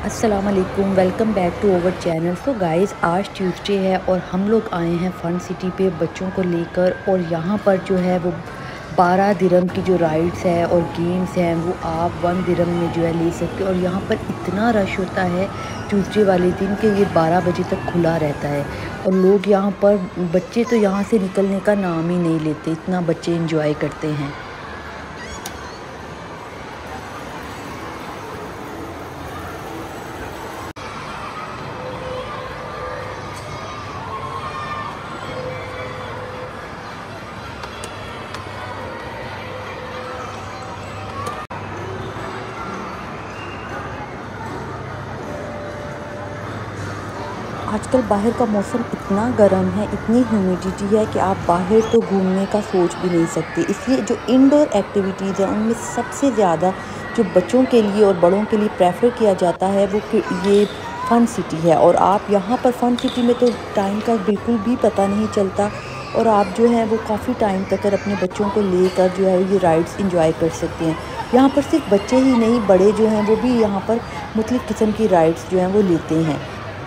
अस्सलाम वालेकुम, welcome back to our channel. So guys, आज ट्यूसडे है और हम लोग आए हैं फ़न सिटी पे बच्चों को लेकर। और यहाँ पर जो है वो 12 दिरहम की जो राइड्स है और गेम्स हैं वो आप 1 दिरहम में जो है ले सकते हो। और यहाँ पर इतना रश होता है ट्यूसडे वाले दिन कि ये 12 बजे तक खुला रहता है। और लोग यहाँ पर, बच्चे तो यहाँ से निकलने का नाम ही नहीं लेते, इतना बच्चे इंजॉय करते हैं। आजकल बाहर का मौसम इतना गर्म है, इतनी ह्यूमिडिटी है कि आप बाहर तो घूमने का सोच भी नहीं सकते। इसलिए जो इंडोर एक्टिविटीज़ हैं उनमें सबसे ज़्यादा जो बच्चों के लिए और बड़ों के लिए प्रेफर किया जाता है वो ये फ़न सिटी है। और आप यहाँ पर फ़न सिटी में तो टाइम का बिल्कुल भी पता नहीं चलता। और आप जो है वो काफ़ी टाइम तक अपने बच्चों को लेकर जो है ये राइड्स इंजॉय कर सकते हैं। यहाँ पर सिर्फ बच्चे ही नहीं, बड़े जो हैं वो भी यहाँ पर मुख्तलिफ़ किस्म की राइड्स जो हैं वो लेते हैं।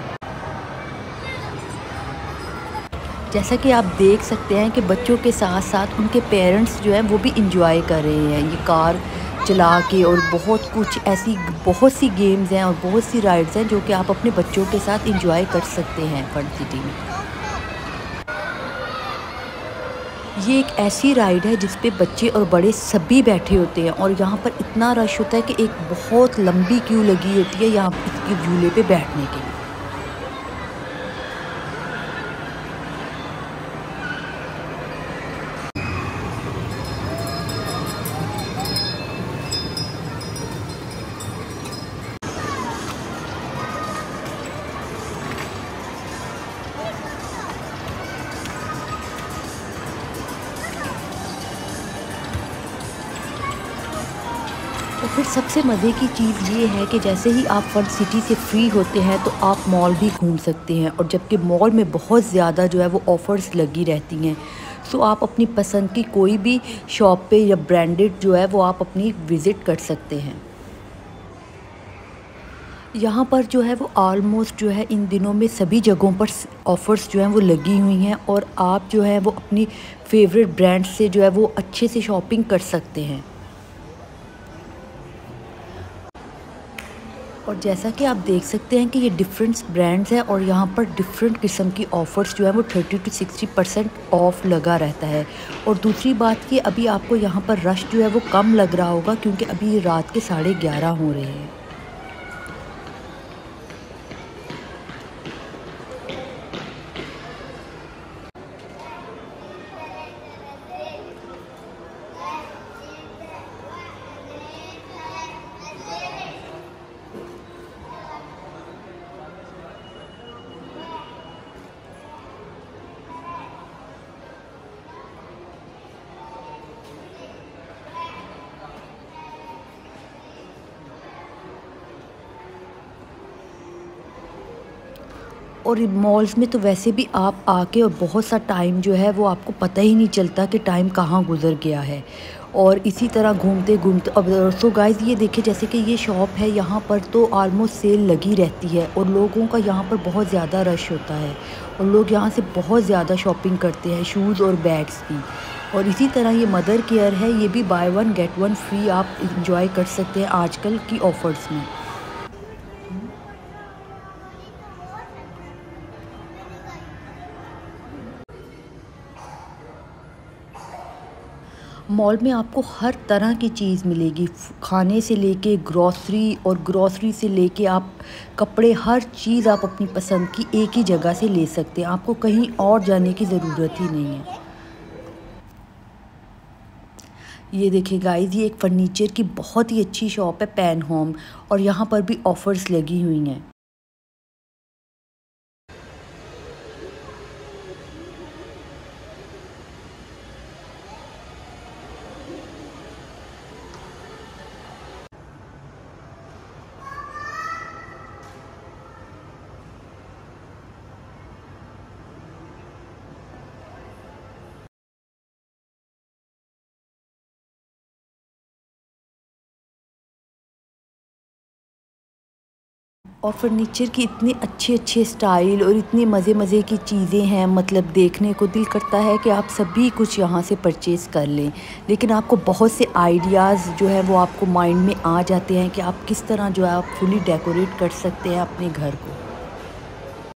जैसा कि आप देख सकते हैं कि बच्चों के साथ साथ उनके पेरेंट्स जो हैं वो भी इंजॉय कर रहे हैं ये कार चला के। और बहुत कुछ ऐसी बहुत सी गेम्स हैं और बहुत सी राइड्स हैं जो कि आप अपने बच्चों के साथ इंजॉय कर सकते हैं फन सिटी में। ये एक ऐसी राइड है जिस पे बच्चे और बड़े सभी बैठे होते हैं। और यहाँ पर इतना रश होता है कि एक बहुत लंबी क्यू लगी होती है यहाँ इसके झूले पे बैठने के लिए। और फिर सबसे मज़े की चीज़ ये है कि जैसे ही आप फन सिटी से फ्री होते हैं तो आप मॉल भी घूम सकते हैं। और जबकि मॉल में बहुत ज़्यादा जो है वो ऑफ़र्स लगी रहती हैं। सो आप अपनी पसंद की कोई भी शॉप पे या ब्रांडेड जो है वो आप अपनी विज़िट कर सकते हैं। यहाँ पर जो है वो ऑलमोस्ट जो है इन दिनों में सभी जगहों पर ऑफ़र्स जो हैं वो लगी हुई हैं। और आप जो है वो अपनी फेवरेट ब्रांड से जो है वो अच्छे से शॉपिंग कर सकते हैं। और जैसा कि आप देख सकते हैं कि ये डिफरेंट ब्रांड्स हैं और यहाँ पर डिफरेंट किस्म की ऑफ़र्स जो है वो 30 to 60% ऑफ लगा रहता है। और दूसरी बात कि अभी आपको यहाँ पर रश जो है वो कम लग रहा होगा क्योंकि अभी ये रात के 11:30 हो रहे हैं। और मॉल्स में तो वैसे भी आप आके और बहुत सा टाइम जो है वो आपको पता ही नहीं चलता कि टाइम कहाँ गुज़र गया है। और इसी तरह घूमते घूमते अब सो गाइस, ये देखिए जैसे कि ये शॉप है, यहाँ पर तो ऑलमोस्ट सेल लगी रहती है और लोगों का यहाँ पर बहुत ज़्यादा रश होता है। और लोग यहाँ से बहुत ज़्यादा शॉपिंग करते हैं, शूज़ और बैग्स की। और इसी तरह ये मदर केयर है, ये भी buy one get one free आप इंजॉय कर सकते हैं आजकल की ऑफ़र्स में। मॉल में आपको हर तरह की चीज़ मिलेगी, खाने से लेके ग्रॉसरी और ग्रॉसरी से लेके आप कपड़े, हर चीज़ आप अपनी पसंद की एक ही जगह से ले सकते हैं। आपको कहीं और जाने की ज़रूरत ही नहीं है। ये देखिए गाइस, ये एक फ़र्नीचर की बहुत ही अच्छी शॉप है, पैन होम। और यहाँ पर भी ऑफ़र्स लगी हुई हैं। और फर्नीचर की इतनी अच्छे अच्छे स्टाइल और इतनी मज़े मज़े की चीज़ें हैं, मतलब देखने को दिल करता है कि आप सभी कुछ यहाँ से परचेज़ कर लें। लेकिन आपको बहुत से आइडियाज़ जो है वो आपको माइंड में आ जाते हैं कि आप किस तरह जो है आप फुली डेकोरेट कर सकते हैं अपने घर को।